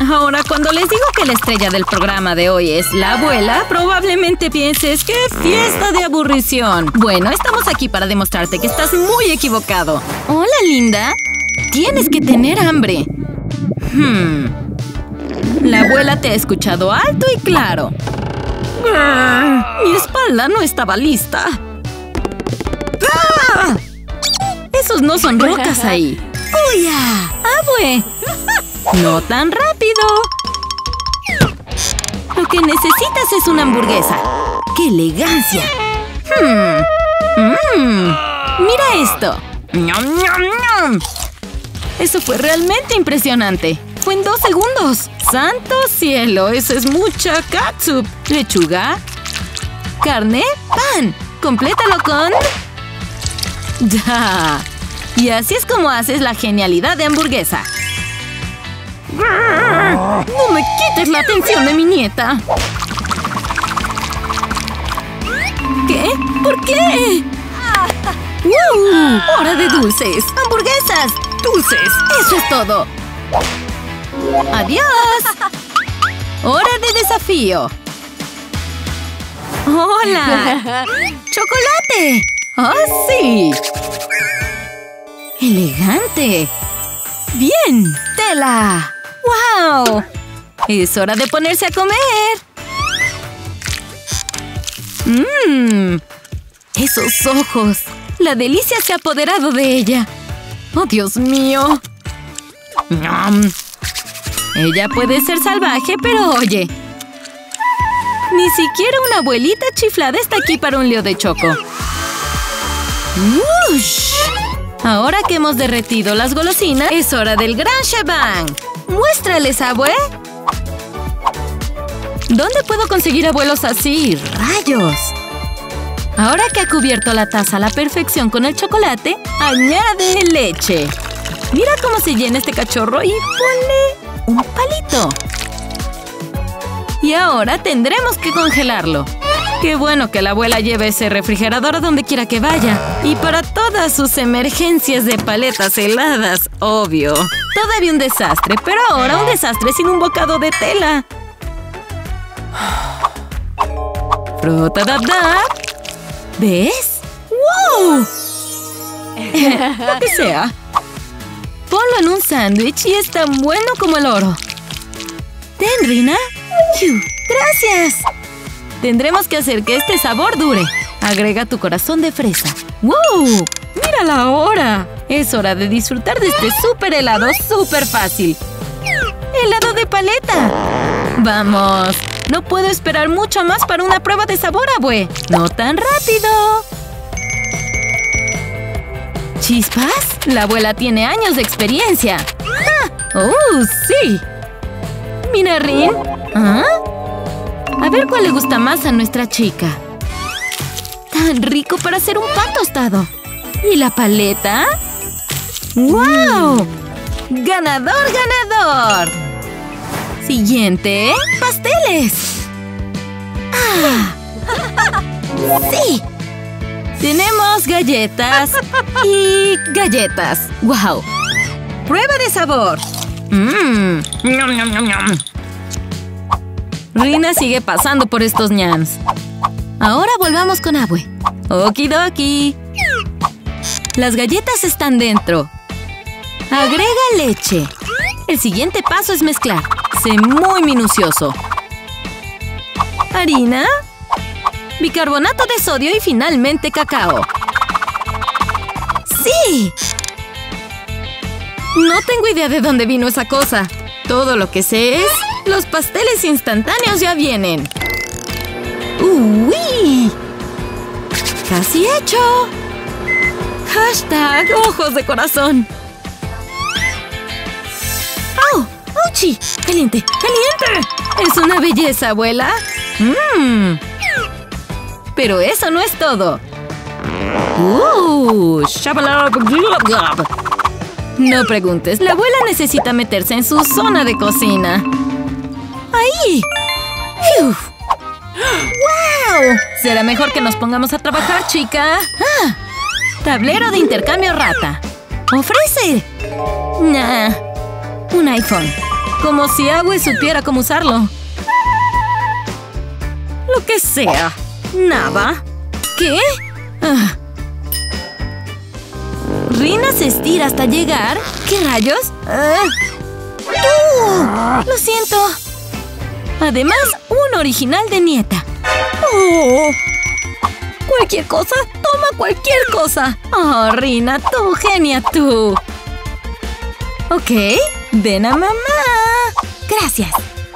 Ahora, cuando les digo que la estrella del programa de hoy es la abuela, probablemente pienses ¡qué fiesta de aburrición! Bueno, estamos aquí para demostrarte que estás muy equivocado. Hola, linda. Tienes que tener hambre. La abuela te ha escuchado alto y claro. Mi espalda no estaba lista. Esos no son rocas ahí. ¡Uya! ¡Abue! ¡No tan rápido! Lo que necesitas es una hamburguesa. ¡Qué elegancia! ¡Mira esto! ¡Ñam, ñam, ñam! Eso fue realmente impresionante. Fue en 2 segundos. ¡Santo cielo! Eso es mucha catsup. Lechuga, carne, pan. Complétalo con... ¡Ya! Y así es como haces la genialidad de hamburguesa. ¡No me quites la atención de mi nieta! ¿Qué? ¿Por qué? ¡Hora de dulces! ¡Hamburguesas! ¡Dulces! ¡Eso es todo! ¡Adiós! ¡Hora de desafío! ¡Hola! ¡Chocolate! ¡Oh, sí! ¡Elegante! ¡Bien! ¡Tela! ¡Wow! ¡Es hora de ponerse a comer! ¡Esos ojos! La delicia se ha apoderado de ella. ¡Oh, Dios mío! Ella puede ser salvaje, pero oye. Ni siquiera una abuelita chiflada está aquí para un lío de choco. ¡Ush! Ahora que hemos derretido las golosinas, es hora del gran shebang. ¡Muéstrales, abue! ¿Dónde puedo conseguir abuelos así? ¡Rayos! Ahora que ha cubierto la taza a la perfección con el chocolate, añade leche. Mira cómo se llena este cachorro y ponle un palito. Y ahora tendremos que congelarlo. ¡Qué bueno que la abuela lleve ese refrigerador a donde quiera que vaya! Y para todas sus emergencias de paletas heladas, obvio. Todavía un desastre, pero ahora un desastre sin un bocado de tela. ¡Frota-da-da! ¿Ves? ¡Wow! Lo que sea. Ponlo en un sándwich y es tan bueno como el oro. ¿Ten, Rina? ¡Gracias! Tendremos que hacer que este sabor dure. Agrega tu corazón de fresa. ¡Wow! ¡Mírala ahora! Es hora de disfrutar de este súper helado súper fácil. ¡Helado de paleta! ¡Vamos! No puedo esperar mucho más para una prueba de sabor, abue. ¡No tan rápido! ¿Chispas? La abuela tiene años de experiencia. ¡Ah! ¡Oh, sí! Mira, Rin. ¿Ah? A ver cuál le gusta más a nuestra chica. ¡Tan rico para hacer un pan tostado! ¿Y la paleta? ¡Wow! ¡Ganador, ganador! Siguiente, pasteles. ¡Ah! ¡Sí! Tenemos galletas y galletas. ¡Wow! ¡Prueba de sabor! ¡Ñam, ñam, ñam, ñam! Rina sigue pasando por estos ñams. Ahora volvamos con abue. Okidoki. Las galletas están dentro. Agrega leche. El siguiente paso es mezclar. Sé muy minucioso. Harina, bicarbonato de sodio y finalmente cacao. ¡Sí! No tengo idea de dónde vino esa cosa. Todo lo que sé es... los pasteles instantáneos ya vienen. ¡Uy! ¡Casi hecho! ¡Hashtag ojos de corazón! ¡Oh! ¡Auchi! ¡Caliente! ¡Caliente! ¡Es una belleza, abuela! Pero eso no es todo. ¡Shabalab! No preguntes, la abuela necesita meterse en su zona de cocina. ¡Ahí! ¡Wow! Será mejor que nos pongamos a trabajar, chica. ¡Ah! Tablero de intercambio rata. ¡Ofrece! Nah. Un iPhone. Como si Abue supiera cómo usarlo. Lo que sea. Nada. ¿Qué? Rina se estira hasta llegar. ¿Qué rayos? Lo siento. Además, un original de nieta. Cualquier cosa. Toma cualquier cosa. Oh, Rina, tú, genia, tú. Ok, ven a mamá. Gracias.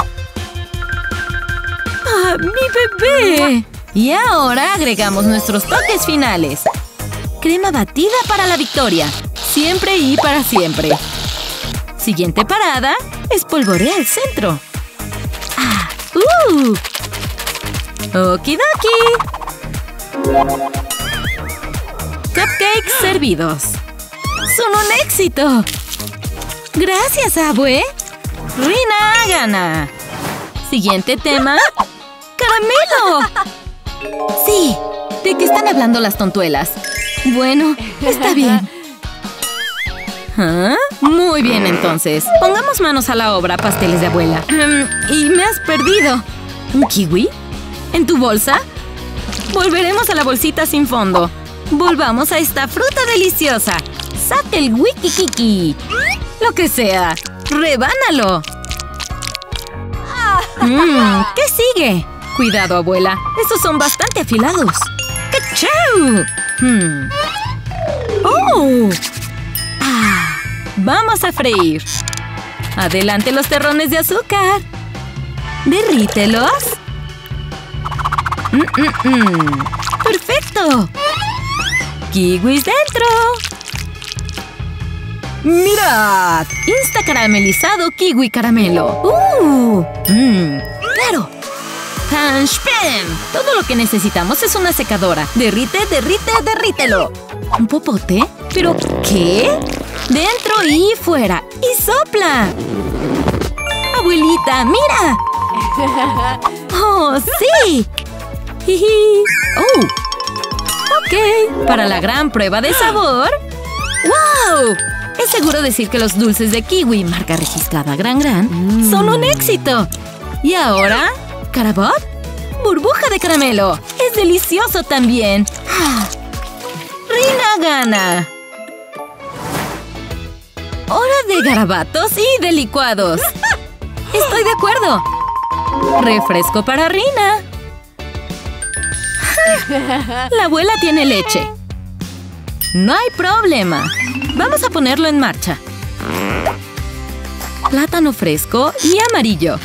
¡Ah, mi bebé! Y ahora agregamos nuestros toques finales. Crema batida para la victoria. Siempre y para siempre. Siguiente parada, espolvorea el centro. Okidoki. Cupcakes servidos. ¡Son un éxito! ¡Gracias, Abue! ¡Rina gana! Siguiente tema. ¡Caramelo! Sí, ¿de qué están hablando las tontuelas? Bueno, está bien. Muy bien, entonces. Pongamos manos a la obra, pasteles de abuela. Y me has perdido. ¿Un kiwi? ¿En tu bolsa? Volveremos a la bolsita sin fondo. Volvamos a esta fruta deliciosa. ¡Saca el wikikiki! Lo que sea. ¡Rebánalo! ¿Qué sigue? Cuidado, abuela. Estos son bastante afilados. ¡Cachau! ¡Oh! Vamos a freír. Adelante los terrones de azúcar. Derrítelos. ¡Perfecto! ¡Kiwis dentro! ¡Mirad! Insta caramelizado kiwi caramelo. ¡Claro! ¡Tanshpen! Todo lo que necesitamos es una secadora. Derrite, derrite, derrítelo. ¿Un popote? ¿Pero qué? Dentro y fuera. ¡Y sopla! ¡Abuelita, mira! ¡Oh, sí! ¡Oh! Ok, para la gran prueba de sabor. ¡Wow! Es seguro decir que los dulces de kiwi, marca registrada Gran, son un éxito. ¿Y ahora? ¿Carabot? ¡Burbuja de caramelo! ¡Es delicioso también! ¡Rina gana! ¡Hora de garabatos y de licuados! ¡Estoy de acuerdo! ¡Refresco para Rina! La abuela tiene leche. No hay problema. Vamos a ponerlo en marcha. Plátano fresco y amarillo.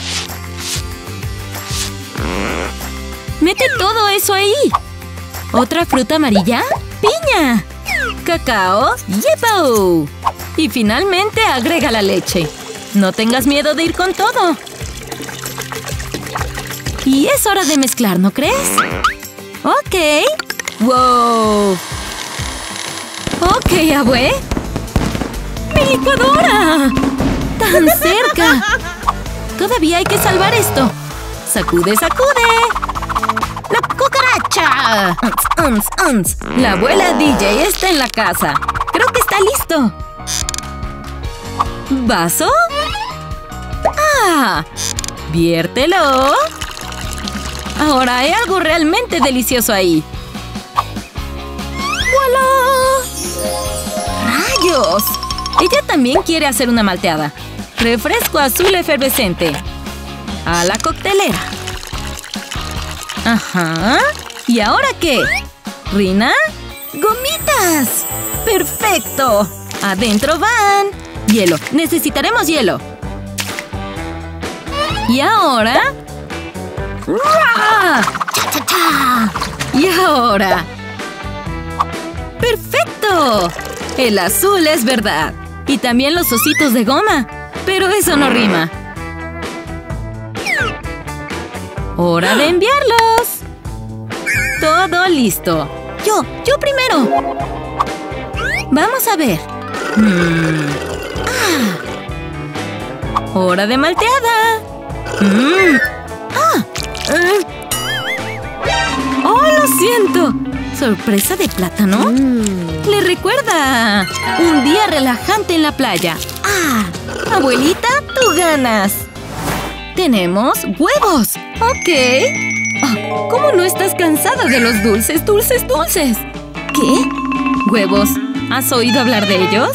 ¡Mete todo eso ahí! ¿Otra fruta amarilla? ¡Piña! ¡Cacao! ¡Yepo! Y finalmente agrega la leche. No tengas miedo de ir con todo. Y es hora de mezclar, ¿no crees? Ok. ¡Wow! Ok, abue. ¡Mi licuadora! ¡Tan cerca! Todavía hay que salvar esto. ¡Sacude, sacude! ¡La cucaracha! La abuela DJ está en la casa. Creo que está listo. ¿Vaso? ¡Ah! ¡Viértelo! Ahora hay algo realmente delicioso ahí. ¡Voilá! ¡Rayos! Ella también quiere hacer una malteada. Refresco azul efervescente. A la coctelera. Ajá. ¿Y ahora qué? ¿Rina? ¡Gomitas! ¡Perfecto! Adentro van. Hielo. Necesitaremos hielo. ¿Y ahora? ¡Ra! ¡Cha, cha, cha! ¿Y ahora? ¡Perfecto! El azul es verdad. Y también los ositos de goma. Pero eso no rima. ¡Hora de enviarlos! Todo listo. Yo primero. Vamos a ver. ¡Hora de malteada! ¡Oh, lo siento! ¿Sorpresa de plátano? Le recuerda un día relajante en la playa. ¡Abuelita, Tú ganas. Tenemos huevos. Ok. Oh, ¿cómo no estás cansada de los dulces, dulces, dulces? ¿Qué? ¿Huevos? ¿Has oído hablar de ellos?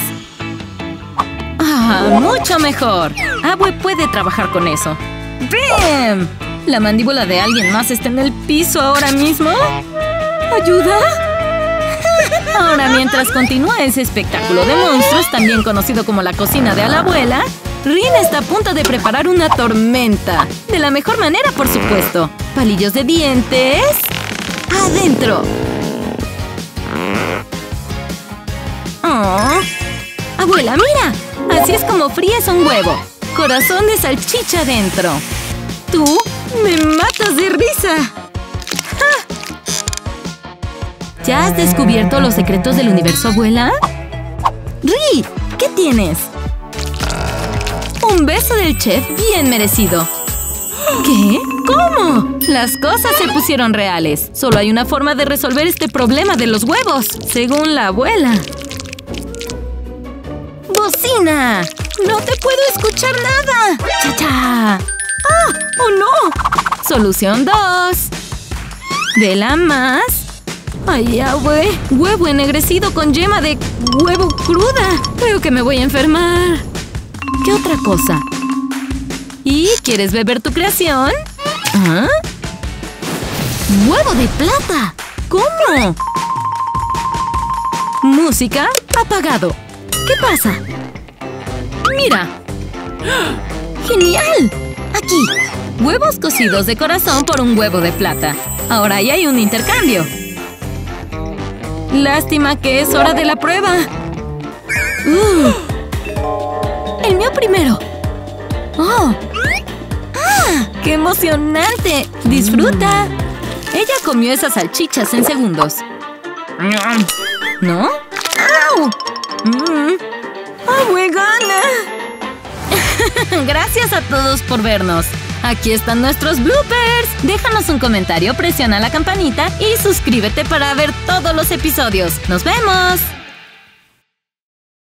¡Ah, mucho mejor! Abue puede trabajar con eso. ¡Bam! ¿La mandíbula de alguien más está en el piso ahora mismo? ¿Ayuda? Ahora, mientras continúa ese espectáculo de monstruos, también conocido como la cocina de a la abuela, Rin está a punto de preparar una tormenta. De la mejor manera, por supuesto. Palillos de dientes. ¡Adentro! Oh. ¡Abuela, mira! Así es como fríes un huevo. Corazón de salchicha dentro. ¡Tú me matas de risa! ¡Ja! ¿Ya has descubierto los secretos del universo, abuela? ¡Ri! ¿Qué tienes? Un beso del chef bien merecido. ¿Qué? ¿Cómo? Las cosas se pusieron reales. Solo hay una forma de resolver este problema de los huevos, según la abuela. ¡Bocina! ¡No te puedo escuchar nada! ¡Cha-cha! ¡Ah! ¡Oh, no! Solución 2. Vela más. ¡Ay, abue! Huevo ennegrecido con yema de huevo cruda. Creo que me voy a enfermar. ¿Qué otra cosa? ¿Y quieres beber tu creación? ¿Ah? ¡Huevo de plata! ¿Cómo? Música apagado. ¿Qué pasa? ¡Mira! ¡Genial! Aquí. Huevos cocidos de corazón por un huevo de plata. Ahora ahí hay un intercambio. Lástima que es hora de la prueba. ¡El mío primero! ¡Oh! ¡Ah! ¡Qué emocionante! ¡Disfruta! Ella comió esas salchichas en segundos. ¿No? ¡Au! ¡Abue gana! Gracias a todos por vernos. Aquí están nuestros bloopers. Déjanos un comentario, presiona la campanita y suscríbete para ver todos los episodios. ¡Nos vemos!